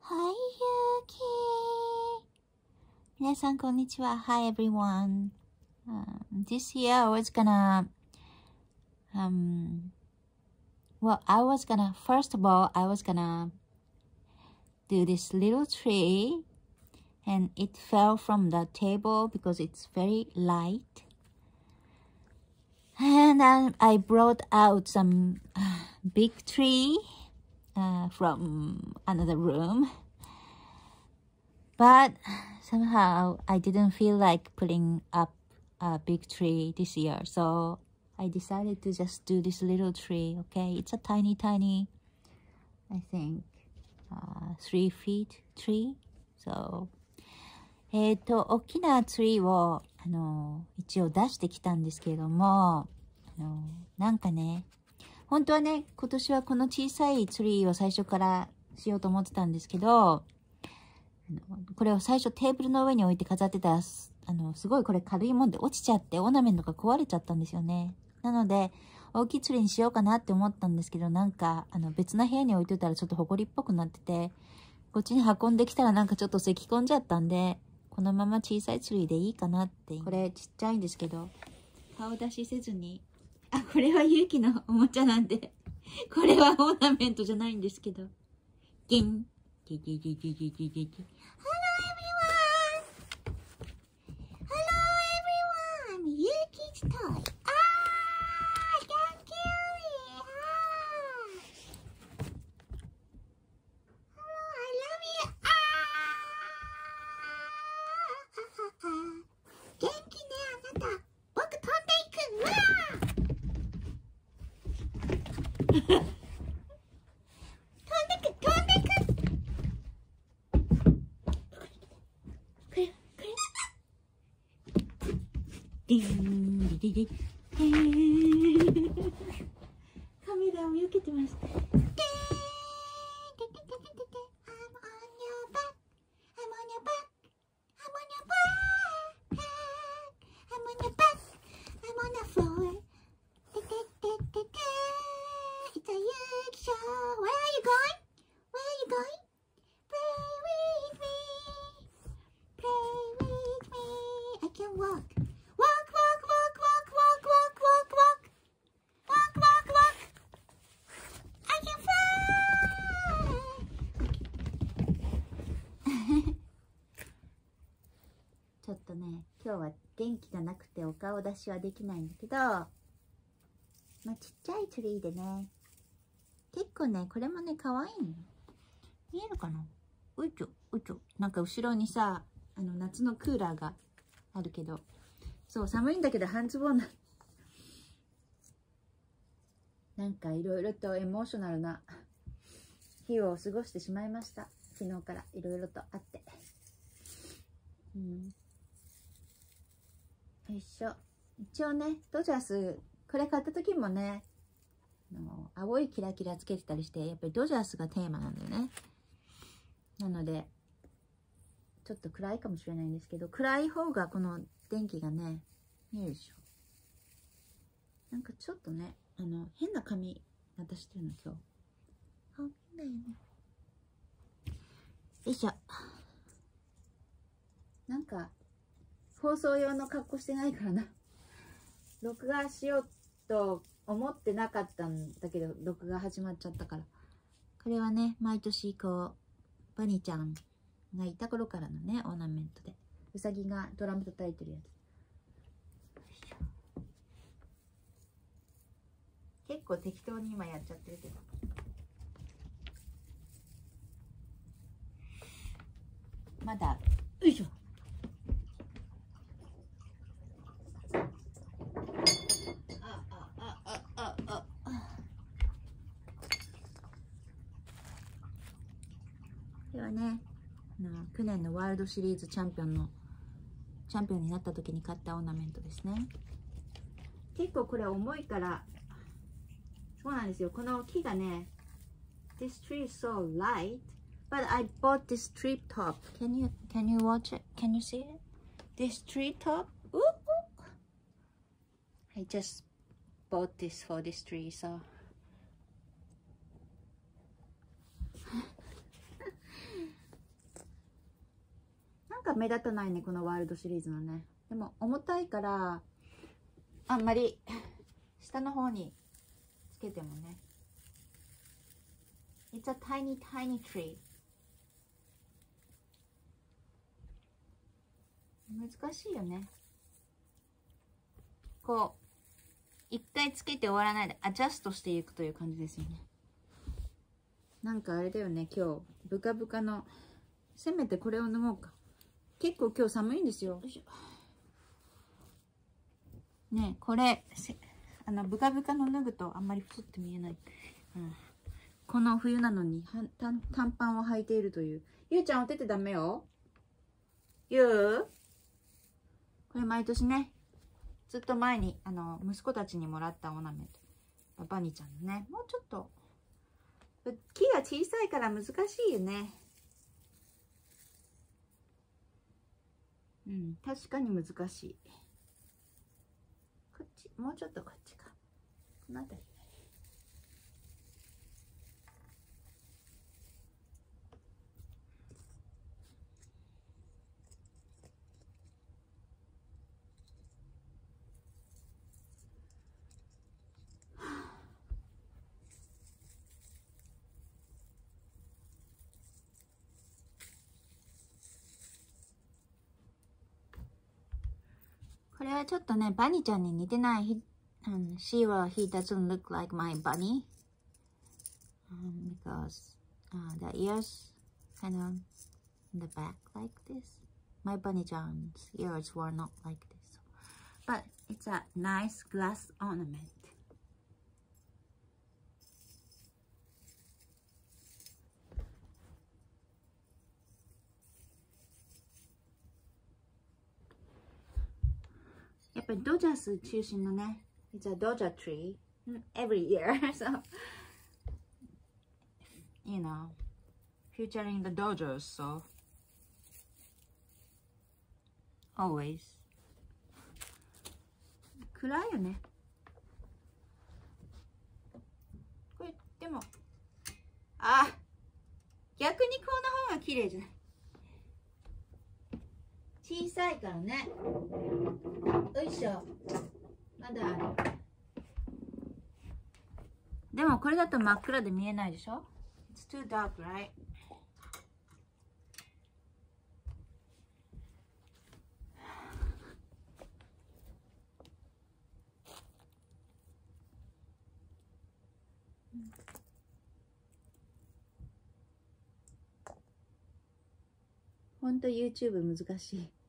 Hi, Yuki. 皆さん、こんにちは。Hi, everyone. This year I was gonna, first of all, I was gonna do this little tree, and it fell from the table because it's very light. And then I brought out some big tree from another room. But somehow I didn't feel like putting up a big tree this year. So I decided to just do this little tree, okay? It's a tiny, I think, 3 feet tree. So, 大きなツリーを、一応出してきたんですけれども、なんかね、本当はね、今年はこの小さいツリーを最初からしようと思ってたんですけど、これを最初テーブルの上に置いて飾ってたら、すごいこれ軽いもんで落ちちゃって、オーナメントが壊れちゃったんですよね。なので、大きいツリーにしようかなって思ったんですけど、なんか、別な部屋に置いといたらちょっと埃っぽくなってて、こっちに運んできたらなんかちょっと咳き込んじゃったんで、このまま小さいツリーでいいかなって。これちっちゃいんですけど、顔出しせずに、これは勇気のおもちゃなんで、これはオーナメントじゃないんですけど、ギン。Hello everyone! Yuki's toy. Thank you! Hello, I love you! 元気ね、あなた。僕飛んでいく。飛んでく。ディンディディディカメラを避けてます。I'm on your back. I'm on your back. I'm on your back. I'm on your back. I'm on the floor. It's a Yuki show. Where are you going? Where are you going? Play with me. Play with me. I can walk. I can fly! ちょっとね、今日は元気がなくてお顔出しはできないんだけど、まあちっちゃいツリーでね、結構ね、これもね、可愛いの。見えるかな？うちょ。なんか後ろにさ、夏のクーラーがあるけど、そう、寒いんだけど半ズボンなんかいろいろとエモーショナルな日を過ごしてしまいました。昨日からいろいろとあって。よいしょ。一応ね、ドジャース、これ買った時もね、青いキラキラつけてたりして、やっぱりドジャースがテーマなんだよね。なので、ちょっと暗いかもしれないんですけど、暗い方がこの電気がね、見えるでしょ。なんかちょっとね、変な髪型してるの今日。変だよね。よいしょ。なんか、放送用の格好してないからな。録画しようと思ってなかったんだけど、録画始まっちゃったから。これはね、毎年こう、バニーちゃんがいた頃からのね、オーナメントで。うさぎがドラム叩いてるやつ。結構適当に今やっちゃってるけど。まだ、よいしょ。ではね、去年のワールドシリーズチャンピオンになった時に買ったオーナメントですね。結構これ重いから、そうなんですよ。この木がね、This tree is so light, but I bought this tree top. Can you watch it? Can you see it? This tree top? Ooh, ooh. I just bought this for this tree, so. 目立たないね、このワールドシリーズのね。でも重たいからあんまり下の方につけてもね。It's a tiny tiny tree。 難しいよね。こう一回つけて終わらないでアジャストしていくという感じですよね。なんかあれだよね、今日ブカブカの、せめてこれを脱ごうか。結構今日寒いんですよ。ね、これブカブカの脱ぐとあんまり太って見えない、うん、この冬なのに短パンを履いているという。ゆうちゃんお手手ダメよ。ゆう、これ毎年ね、ずっと前に息子たちにもらったオーナメント、バニちゃんのね。もうちょっと木が小さいから難しいよね。うん、確かに難しい。こっち、もうちょっとこっちか。この辺り。これはちょっとね、バニちゃんに似てない。She or he doesn't look like my bunny. Because the ears kind of in the back like this. My bunny John's ears were not like this. But it's a nice glass ornament. Yep, Dodgers 中心のね。It's a Dodger tree every year. So, you know, featuring the Dodgers. So, always. 暗いよね。これ、でも、逆にこの方が綺麗じゃない。小さいからね。よいしょ。まだある。でもこれだと真っ暗で見えないでしょ？ It's too dark, right? ほんと YouTube 難しい。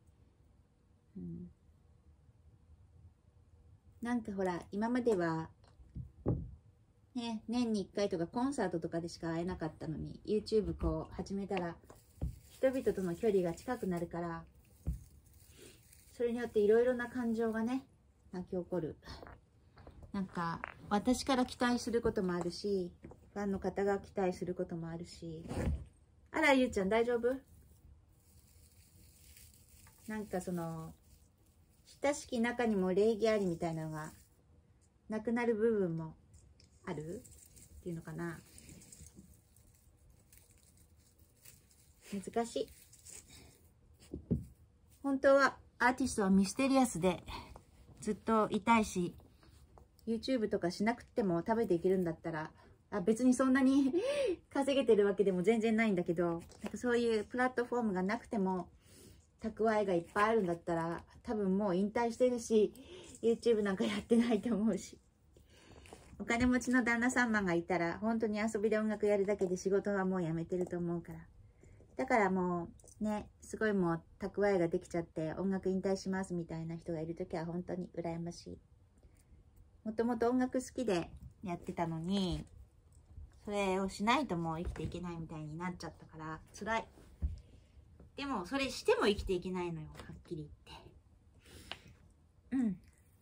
なんかほら、今まではね、年に1回とかコンサートとかでしか会えなかったのに YouTube こう始めたら人々との距離が近くなるから、それによっていろいろな感情がね巻き起こる。なんか私から期待することもあるし、ファンの方が期待することもあるし。あら、ゆうちゃん大丈夫？なんかその親しき中にも礼儀ありみたいなのがなくなる部分もあるっていうのかな。難しい。本当はアーティストはミステリアスでずっといたいし、 YouTube とかしなくても食べていけるんだったら、別にそんなに稼げてるわけでも全然ないんだけど、なんかそういうプラットフォームがなくても蓄えがいっぱいあるんだったら、多分もう引退してるし YouTube なんかやってないと思うし、お金持ちの旦那様がいたら本当に遊びで音楽やるだけで仕事はもうやめてると思うから。だからもうね、すごいもう蓄えができちゃって音楽引退しますみたいな人がいるときは本当に羨ましい。もともと音楽好きでやってたのに、それをしないともう生きていけないみたいになっちゃったから辛い。でもそれしても生きていけないのよ、はっきり言って。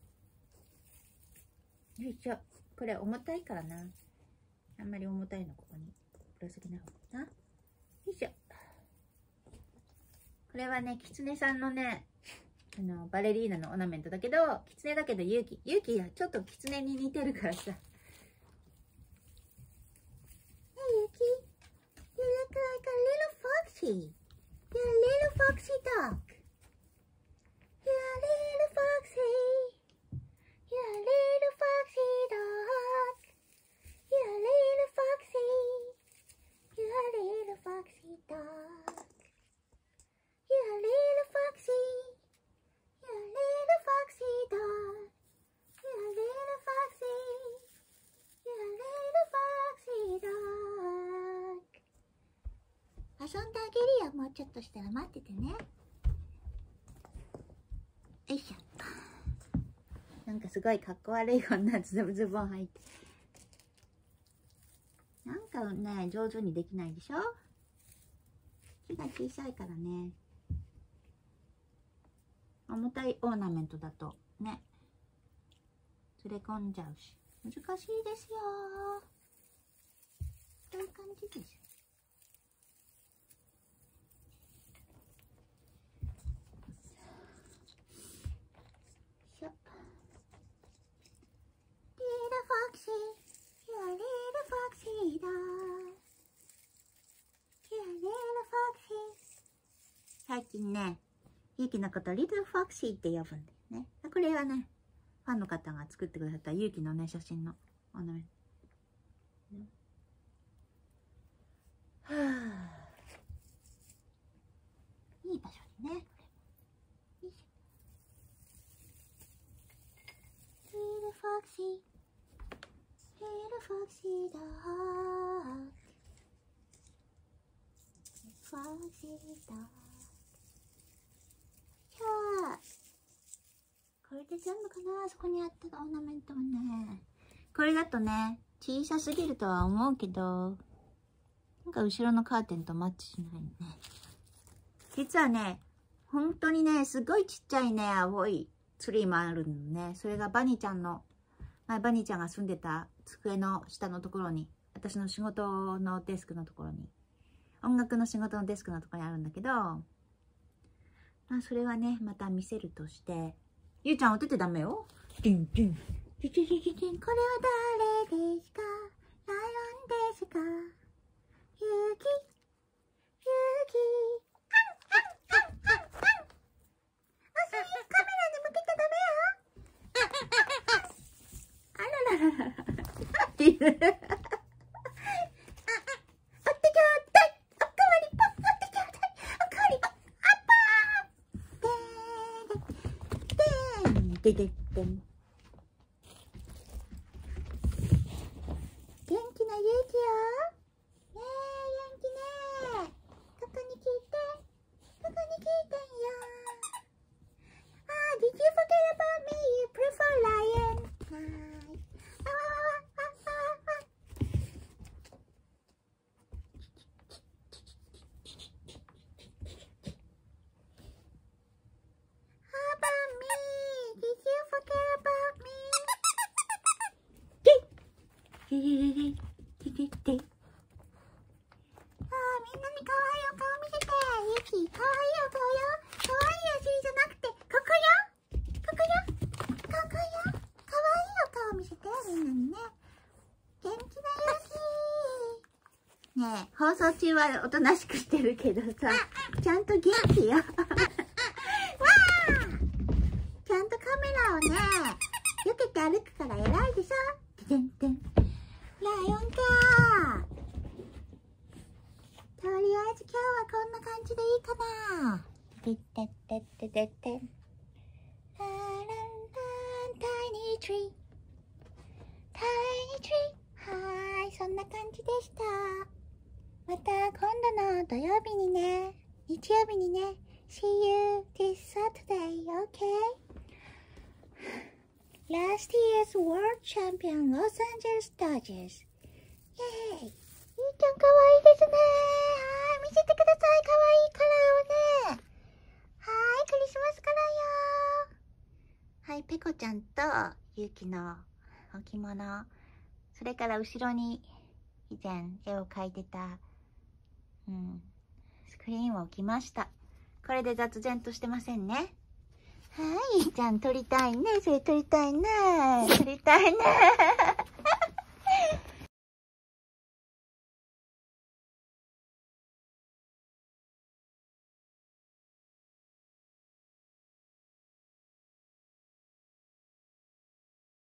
よいしょ。これ重たいからな。あんまり重たいのここにぶら下げない方がいいな。よいしょ。これはね、キツネさんのね、バレリーナのオーナメントだけど、キツネだけどユキはちょっとキツネに似てるからさ。Hey Yuki, you look like a little foxy. You're a little foxy dog. You're a little foxy. You're a little foxy dog. You're a little foxy. You're a little foxy dog. You're a little foxy. You're a little foxy dog. You're a little foxy. You're a little foxy dog. 遊んであげるよ。もうちょっとしたら待っててね。よいしょ。なんかすごいかっこ悪いこんなズボン履いて。なんかね、上手にできないでしょ。木が小さいからね。重たいオーナメントだとね、ずれ込んじゃうし。難しいですよ。こういう感じです。Little foxy, you're a little foxy dog. You're a little foxy. 最近ね、ゆうきのことリトルフォクシーって呼ぶんだよね。これはね、ファンの方が作ってくださったゆうきのね、写真のオーナメント。はぁ。いい場所にね。Little foxy, little foxy dog, foxy dog. これで全部かな。そこにあったオーナメントはね。これだとね、小さすぎるとは思うけど、なんか後ろのカーテンとマッチしないね。実はね、本当にね、すごいちっちゃいね、青いツリーもあるのね。それがバニーちゃんの、前バニーちゃんが住んでた机の下のところに、私の仕事のデスクのところに、音楽の仕事のデスクのところにあるんだけど、まあそれはね、また見せるとして、ゆうちゃんお手てダメよ。これは誰ですか？ライオンですか？ゆうき、ゆうき。カメラに向けちゃダメよ。あらららら。っていう。おってちょうだい。おかわりぽん。おってちょうだい。おかわりぽん。あっぱー。でででん。元気なゆうきよ。ねえ、元気ね。ここに聞いて。ここに聞いてんよ。Did you forget about me? You prefer lion. Hi. How about me? Did you forget about me? みんなに可愛いお顔見せて。ゆき、可愛いお顔よ。可愛いお尻じゃなくて、ここよ。ここよ。ここよ。可愛いお顔見せて、みんなにね。元気なゆき。ねえ、放送中はおとなしくしてるけどさ、ちゃんと元気よ。わー！ちゃんとカメラをね、避けて歩くから偉いでしょ。てんてん。ライオンかー。とりあえず今日はこんな感じでいいかな。てってってってってって。ランランラン、タイニートリー。タイニートリー。はーい、そんな感じでした。また今度の土曜日にね、日曜日にね、See you this Saturday, okay? Last year's World Champion Los Angeles Dodgers. イェーイ。ゆうちゃんかわいいですね。はい、見せてください。かわいいカラーをね。はい、クリスマスカラーよ。はい、ペコちゃんとゆうきの置物。それから後ろに以前絵を描いてた、スクリーンを置きました。これで雑然としてませんね。はい、ゆうちゃん撮りたいね。それ撮りたいね。撮りたいね。